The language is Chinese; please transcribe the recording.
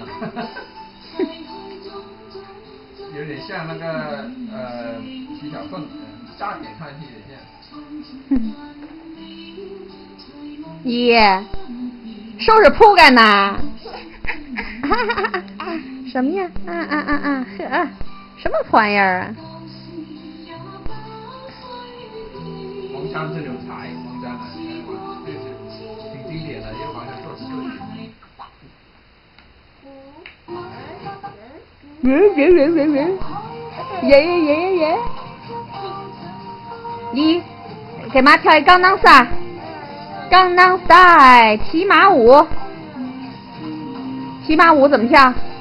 有点像那个徐小凤，乍眼看去有点像。 咦，收拾铺盖呢？什么呀？呵，什么玩意儿啊？ 黄山这种柴，黄山啊，这是挺经典的，因为黄山做事耶！咦，给妈跳一钢当赛，骑马舞，骑马舞怎么跳？